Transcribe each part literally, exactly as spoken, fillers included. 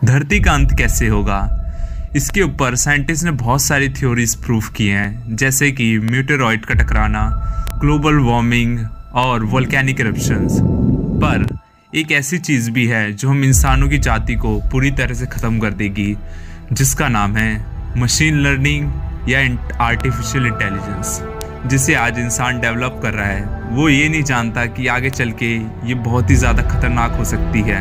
धरती का अंत कैसे होगा, इसके ऊपर साइंटिस्ट ने बहुत सारी थ्योरीज प्रूव की हैं, जैसे कि मीटेरॉइड का टकराना, ग्लोबल वार्मिंग और वोल्केनिक इरप्शंस। पर एक ऐसी चीज़ भी है जो हम इंसानों की जाति को पूरी तरह से ख़त्म कर देगी, जिसका नाम है मशीन लर्निंग या आर्टिफिशियल इंटेलिजेंस, जिसे आज इंसान डेवलप कर रहा है। वो ये नहीं जानता कि आगे चल के ये बहुत ही ज़्यादा खतरनाक हो सकती है।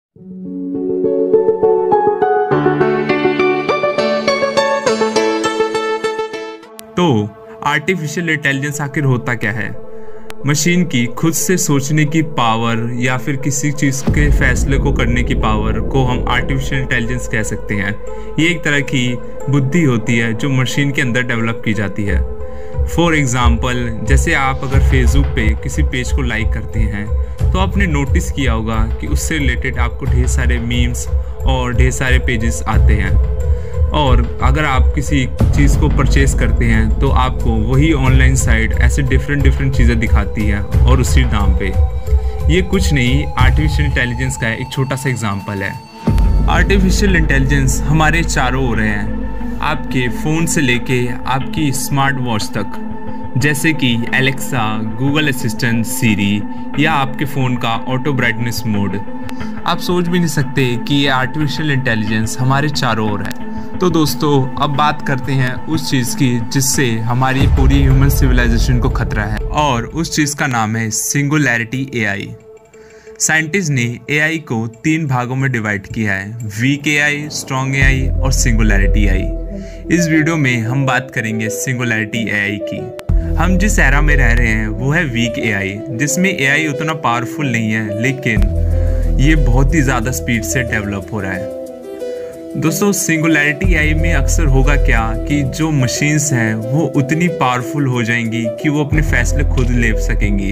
तो आर्टिफिशियल इंटेलिजेंस आखिर होता क्या है? मशीन की खुद से सोचने की पावर या फिर किसी चीज़ के फैसले को करने की पावर को हम आर्टिफिशियल इंटेलिजेंस कह सकते हैं। ये एक तरह की बुद्धि होती है जो मशीन के अंदर डेवलप की जाती है। फॉर एग्ज़ाम्पल, जैसे आप अगर फेसबुक पे किसी पेज को लाइक करते हैं तो आपने नोटिस किया होगा कि उससे रिलेटेड आपको ढेर सारे मीम्स और ढेर सारे पेजेस आते हैं। और अगर आप किसी चीज़ को परचेज़ करते हैं तो आपको वही ऑनलाइन साइट ऐसे डिफरेंट डिफरेंट चीज़ें दिखाती है और उसी दाम पे। ये कुछ नहीं, आर्टिफिशियल इंटेलिजेंस का एक छोटा सा एग्जांपल है। आर्टिफिशियल इंटेलिजेंस हमारे चारों ओर हैं, आपके फ़ोन से लेके आपकी स्मार्ट वॉच तक, जैसे कि एलेक्सा, गूगल असिस्टेंट, सीरी या आपके फ़ोन का ऑटो ब्राइटनेस मोड। आप सोच भी नहीं सकते कि ये आर्टिफिशियल इंटेलिजेंस हमारे चारों ओर है। तो दोस्तों, अब बात करते हैं उस चीज़ की जिससे हमारी पूरी ह्यूमन सिविलाइजेशन को खतरा है, और उस चीज़ का नाम है सिंगुलैरिटी एआई। साइंटिस्ट ने एआई को तीन भागों में डिवाइड किया है, वीक एआई, स्ट्रॉन्ग एआई और सिंगुलैरिटी एआई। इस वीडियो में हम बात करेंगे सिंगुलैरिटी एआई की। हम जिस एरा में रह रहे हैं वो है वीक एआई, जिसमें एआई उतना पावरफुल नहीं है, लेकिन ये बहुत ही ज़्यादा स्पीड से डेवलप हो रहा है। दोस्तों, सिंगुलैरिटी एआई में अक्सर होगा क्या कि जो मशीन्स हैं वो उतनी पावरफुल हो जाएंगी कि वो अपने फैसले खुद ले सकेंगी।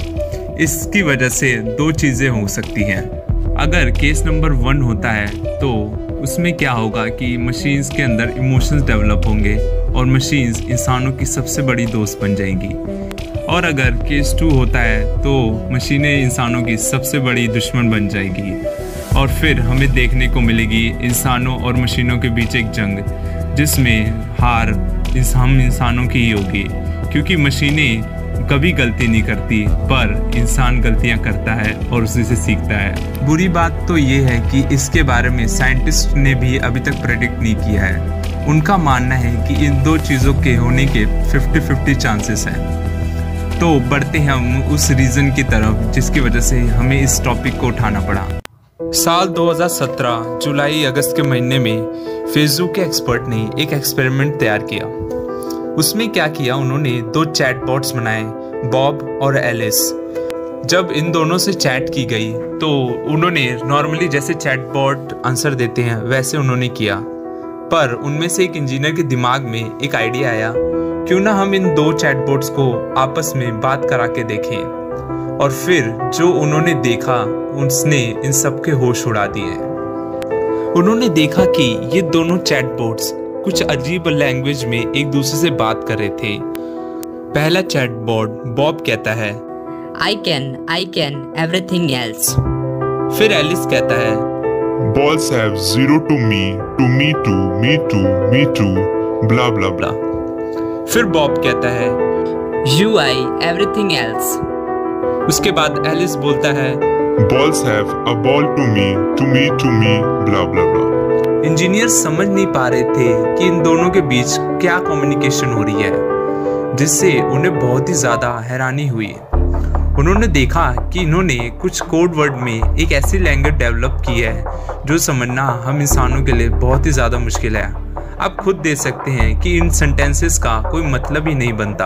इसकी वजह से दो चीज़ें हो सकती हैं। अगर केस नंबर वन होता है तो उसमें क्या होगा कि मशीन्स के अंदर इमोशंस डेवलप होंगे और मशीन्स इंसानों की सबसे बड़ी दोस्त बन जाएंगी। और अगर केस टू होता है तो मशीनें इंसानों की सबसे बड़ी दुश्मन बन जाएगी, और फिर हमें देखने को मिलेगी इंसानों और मशीनों के बीच एक जंग, जिसमें हार इस हम इंसानों की ही होगी, क्योंकि मशीनें कभी गलती नहीं करती, पर इंसान गलतियां करता है और उसी से सीखता है। बुरी बात तो ये है कि इसके बारे में साइंटिस्ट ने भी अभी तक प्रेडिक्ट नहीं किया है। उनका मानना है कि इन दो चीज़ों के होने के फिफ्टी फिफ्टी चांसेस हैं। तो बढ़ते हैं हम उस रीज़न की तरफ जिसकी वजह से हमें इस टॉपिक को उठाना पड़ा। साल दो हज़ार सत्रह जुलाई अगस्त के महीने में फेसबुक के एक्सपर्ट ने एक एक्सपेरिमेंट तैयार किया। उसमें क्या किया, उन्होंने दो चैटबॉट्स बनाए, बॉब और एलिस। जब इन दोनों से चैट की गई तो उन्होंने नॉर्मली जैसे चैटबॉट आंसर देते हैं वैसे उन्होंने किया, पर उनमें से एक इंजीनियर के दिमाग में एक आइडिया आया, क्यों ना हम इन दो चैटबॉट्स को आपस में बात करा के देखें। और फिर जो उन्होंने देखा उसने इन सब के होश उड़ा दिए। उन्होंने देखा कि ये दोनों चैटबॉट्स कुछ अजीब लैंग्वेज में एक दूसरे से बात कर रहे थे। पहला चैटबॉट बॉब कहता है, I can, I can, everything else. फिर एलिस कहता है, Balls have zero to me, to me too, me too, me too, blah blah blah. फिर बॉब कहता है, You, I, everything else. उसके बाद एलिस बोलता है, Balls have a ball to me, to me to me, blah blah blah. Engineer समझ नहीं पा रहे थे कि इन दोनों के बीच क्या कम्युनिकेशन हो रही है, जिससे उन्हें बहुत ही ज़्यादा हैरानी हुई। उन्होंने देखा कि इन्होंने कुछ कोड वर्ड में एक ऐसी लैंग्वेज डेवलप की है जो समझना हम इंसानों के लिए बहुत ही ज़्यादा मुश्किल है। आप खुद देख सकते हैं कि इन सेंटेंसेस का कोई मतलब ही नहीं बनता,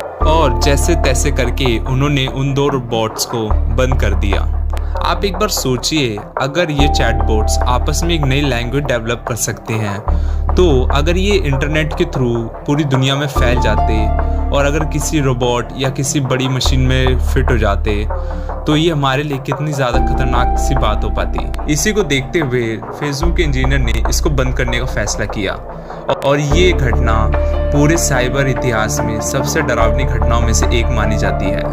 और जैसे तैसे करके उन्होंने उन दो रोबोट्स को बंद कर दिया। आप एक बार सोचिए, अगर ये चैटबॉट्स आपस में एक नई लैंग्वेज डेवलप कर सकते हैं, तो अगर ये इंटरनेट के थ्रू पूरी दुनिया में फैल जाते और अगर किसी रोबोट या किसी बड़ी मशीन में फिट हो जाते, तो ये हमारे लिए कितनी ज़्यादा खतरनाक सी बात हो पाती। इसी को देखते हुए फेसबुक के इंजीनियर ने इसको बंद करने का फैसला किया, और ये घटना पूरे साइबर इतिहास में सबसे डरावनी घटनाओं में से एक मानी जाती है।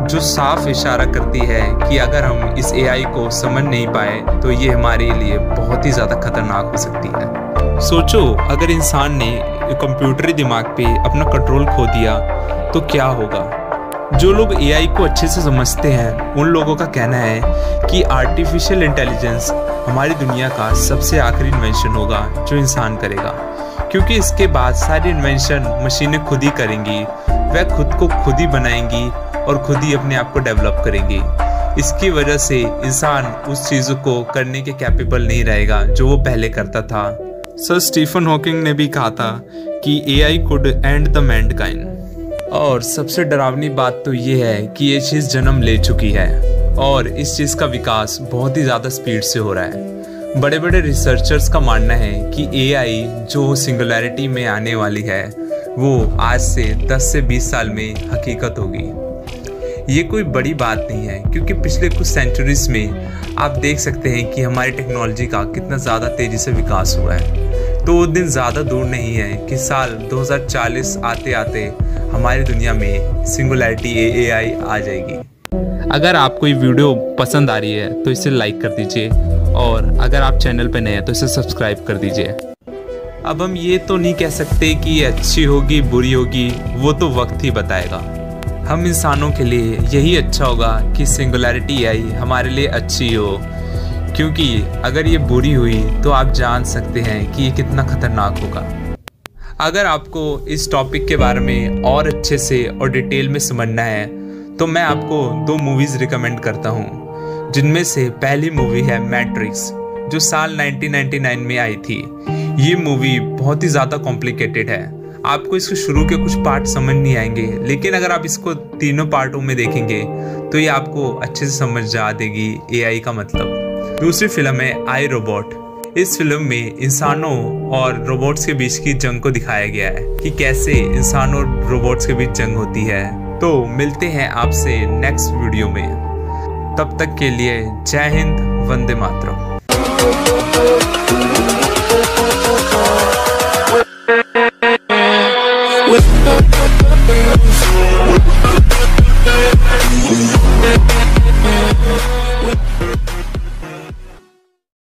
जो साफ इशारा करती है कि अगर हम इस एआई को समझ नहीं पाए तो ये हमारे लिए बहुत ही ज़्यादा खतरनाक हो सकती है। सोचो, अगर इंसान ने कंप्यूटरी दिमाग पे अपना कंट्रोल खो दिया तो क्या होगा। जो लोग एआई को अच्छे से समझते हैं उन लोगों का कहना है कि आर्टिफिशियल इंटेलिजेंस हमारी दुनिया का सबसे आखिरी इन्वेंशन होगा जो इंसान करेगा, क्योंकि इसके बाद सारी इन्वेंशन मशीनें खुद ही करेंगी, वह खुद को खुद ही बनाएंगी और खुद ही अपने आप को डेवलप करेंगी। इसकी वजह से इंसान उस चीज़ों को करने के कैपेबल नहीं रहेगा जो वो पहले करता था। सर स्टीफन हॉकिंग ने भी कहा था कि AI could end the mankind. और सबसे डरावनी बात तो ये है कि ये चीज़ जन्म ले चुकी है और इस चीज़ का विकास बहुत ही ज़्यादा स्पीड से हो रहा है। बड़े बड़े रिसर्चर्स का मानना है कि एआई जो सिंगुलैरिटी में आने वाली है वो आज से दस से बीस साल में हकीकत होगी। ये कोई बड़ी बात नहीं है, क्योंकि पिछले कुछ सेंचुरीज में आप देख सकते हैं कि हमारी टेक्नोलॉजी का कितना ज़्यादा तेज़ी से विकास हुआ है। तो वो दिन ज़्यादा दूर नहीं है कि साल दो हज़ार चालीस आते आते हमारी दुनिया में सिंगुलैरिटी एआई आ जाएगी। अगर आपको ये वीडियो पसंद आ रही है तो इसे लाइक कर दीजिए और अगर आप चैनल पर नए हैं तो इसे सब्सक्राइब कर दीजिए। अब हम ये तो नहीं कह सकते कि ये अच्छी होगी बुरी होगी, वो तो वक्त ही बताएगा। हम इंसानों के लिए यही अच्छा होगा कि सिंगुलैरिटी आई हमारे लिए अच्छी हो, क्योंकि अगर ये बुरी हुई तो आप जान सकते हैं कि ये कितना खतरनाक होगा। अगर आपको इस टॉपिक के बारे में और अच्छे से और डिटेल में समझना है तो मैं आपको दो मूवीज़ रिकमेंड करता हूँ, जिनमें से पहली मूवी है मैट्रिक्स, जो साल नाइनटीन नाइंटी नाइन में आई थी। ये मूवी बहुत ही ज़्यादा कॉम्प्लिकेटेड है, आपको इसके शुरू के कुछ पार्ट समझ नहीं आएंगे, लेकिन अगर आप इसको तीनों पार्टों में देखेंगे तो ये आपको अच्छे से समझ जा देगी एआई का मतलब। दूसरी फिल्म है आई रोबोट। इस फिल्म में इंसानों और रोबोट्स के बीच की जंग को दिखाया गया है कि कैसे इंसानों और रोबोट्स के बीच जंग होती है। तो मिलते हैं आपसे नेक्स्ट वीडियो में, तब तक के लिए जय हिंद, वंदे मातरम।